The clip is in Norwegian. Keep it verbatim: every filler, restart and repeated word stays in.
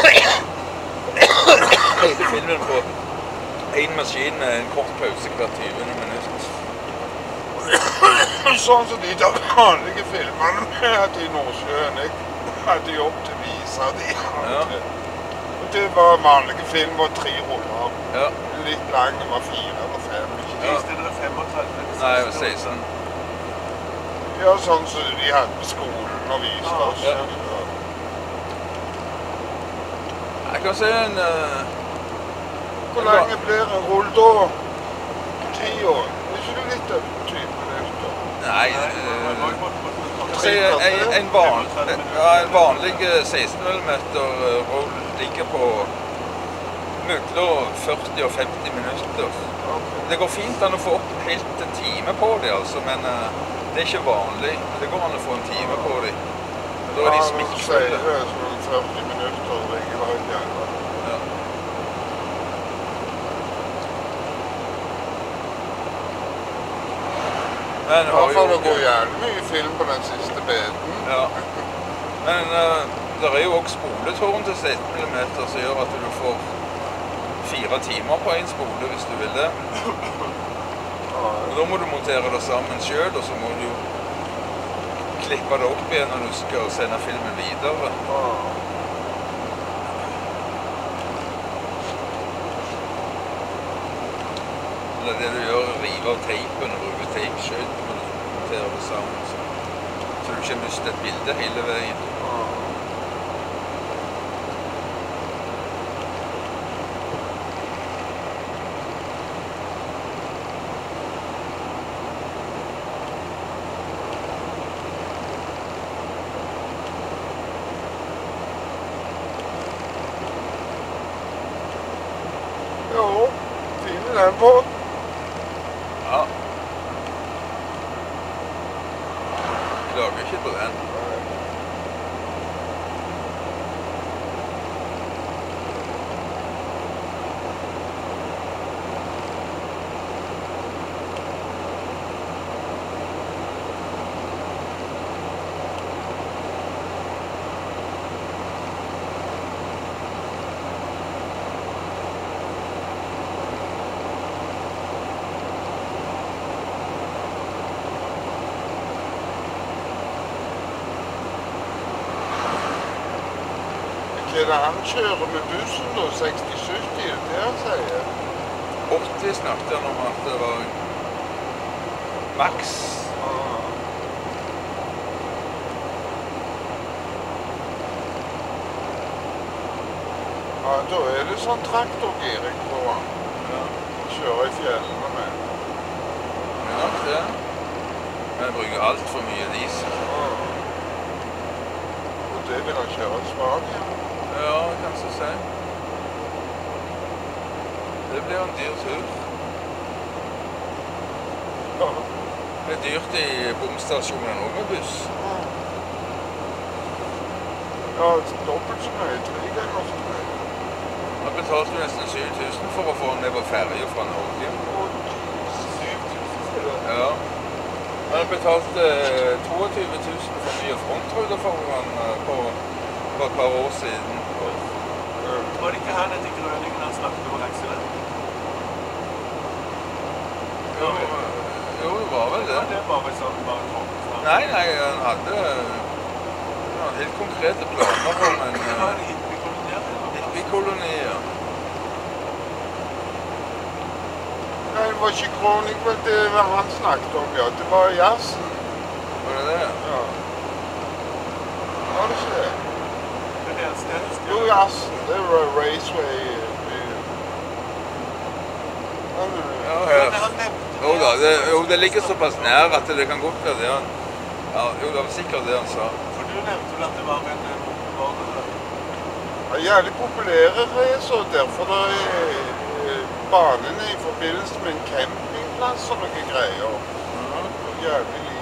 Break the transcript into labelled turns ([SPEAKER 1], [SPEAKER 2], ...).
[SPEAKER 1] hele filmen på en maskin med en kort pause hver tyvende minutt.
[SPEAKER 2] Sånn som de der vanlige filmene med i Nordsjøen. Jeg hadde jobb til å vise de.
[SPEAKER 1] Ja.
[SPEAKER 2] Det var vanlige film, var tre ruller.
[SPEAKER 1] Ja.
[SPEAKER 2] Litt lang, det var fire eller fem.
[SPEAKER 1] Ja.
[SPEAKER 3] Viste dere femogtretive?
[SPEAKER 1] Nei, det var seksten.
[SPEAKER 2] Ja, sånn som de hadde på skolen og viste oss.
[SPEAKER 1] Ja. Jeg kan si en... Uh,
[SPEAKER 2] Hvor lenge blir en rull da? Ti år? Er ikke det litt over tyve minutter?
[SPEAKER 1] nei, uh, jeg si en, en, van, ja, en vanlig seksten millimeter rull ligger på mellom førti og femti minutter. Det går fint an å få opp helt en time på det, altså, men uh, det er ikke vanlig. Det går an å få en time på det. Da er de smikkfulle.
[SPEAKER 2] Ja, det er sånn førti minutter ligger der igjen.
[SPEAKER 1] Ja. Men
[SPEAKER 2] I hvert fall det går jævlig mye film på den siste beten.
[SPEAKER 1] Ja. Men uh, det er jo også spoletårn til seksten millimeter som gjør at du får fire timer på en spole hvis du vil det. Og da må du montere det sammen selv, og så må du klippe det opp igjen når du skal sende filmen videre. Eller det du gjør, rive av teipen og bruke teip selv, må du montere det sammen. Så, så du ikke mister et bilde hele veien.
[SPEAKER 2] Jo, fin den på.
[SPEAKER 1] Ja. Klager ikke på den.
[SPEAKER 2] Er det han kjører med bussen da, seksti sytti, er det han sier?
[SPEAKER 1] åtti snakket han om at det var maks.
[SPEAKER 2] Ja, da er det sånn traktorgiring på han.
[SPEAKER 1] Ja.
[SPEAKER 2] Kjører i fjellene med.
[SPEAKER 1] Det er nok det. Men jeg bruker alt for mye diesel.
[SPEAKER 2] Og det vil han kjøre i Spania.
[SPEAKER 1] Ja, kanskje si. Det blir en dyr tur.
[SPEAKER 2] Ja.
[SPEAKER 1] Det er dyrt i bomstasjonen også med buss.
[SPEAKER 2] Ja, dobbelt så mye, tre ganger så mye.
[SPEAKER 1] Da betalte du nesten syv tusen for å få den ned på ferje fra Norge.
[SPEAKER 3] syv tusen, sier du?
[SPEAKER 1] Ja. Han betalte tjueto tusen for nye frontruller for han på, på et par år siden.
[SPEAKER 3] Var det ikke her nede i Grøningen han snakket om accident?
[SPEAKER 1] Jo, jo, det var vel det.
[SPEAKER 3] Ja, det var vel sånn bare tråkket.
[SPEAKER 1] Nei, nei, han hadde, han hadde helt konkrete planer om en
[SPEAKER 3] Det var en hippiekoloni her.
[SPEAKER 1] hippiekoloni. Ja.
[SPEAKER 2] Nei, det var ikke kronik, men det var han snakket om, ja. Det var jazzen.
[SPEAKER 1] Var det det?
[SPEAKER 2] Ja. Var det ikke det?
[SPEAKER 3] Det er det eneste jeg husker.
[SPEAKER 2] Jo, jazzen. Det var Raceway.
[SPEAKER 1] Ja,
[SPEAKER 3] Men
[SPEAKER 1] ja.
[SPEAKER 3] han nevnte
[SPEAKER 1] Jo da, det, jo, det ligger såpass nær at det kan godt være det han... Ja, jo, det var sikkert det han sa.
[SPEAKER 3] For du nevnte vel at det var en motorvogn der?
[SPEAKER 2] Ja, jævlig populære racer, derfor det er eh, banen i forbindelse med en campingplass og noen greier.
[SPEAKER 1] Ja.
[SPEAKER 2] Jævlig